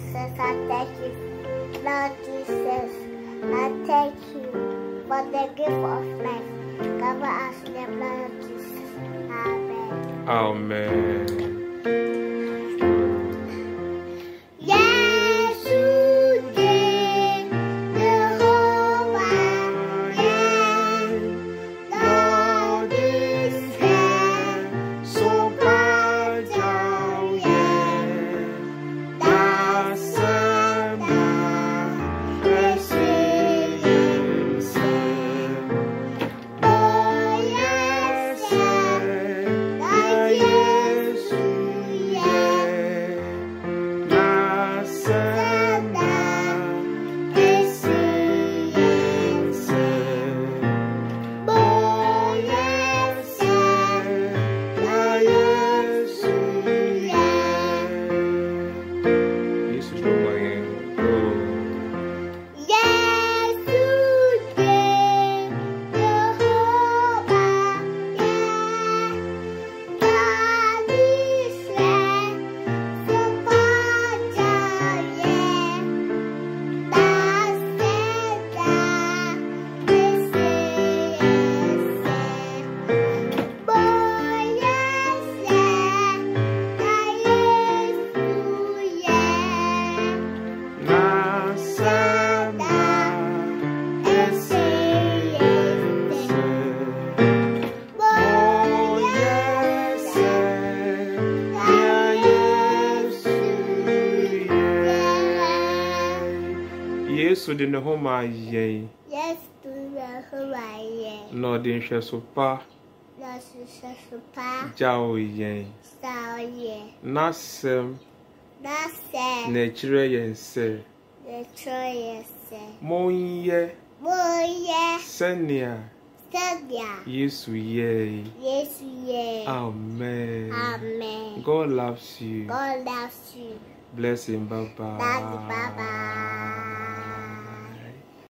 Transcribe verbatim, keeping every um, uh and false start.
Jesus, I thank you. Lord Jesus, I thank you for the gift of life. Cover us in the blood of Jesus. Amen. Amen. Yesu de ne ho ma yen. Yesu de ne ho ma yen. No de nhwɛso pa. No nhwɛso pa. Gyaw yen. Gyaw yen. Nasem. Nasem. Na kyerɛ yen sɛ. Na kyerɛ yen sɛ. Monyɛ. Monyɛ. Sɛnea. Sɛnea. Yesu yɛ. Yesu yɛ. Amen. Amen. God loves you. God loves you. Bless him. Bye bye. Bye bye.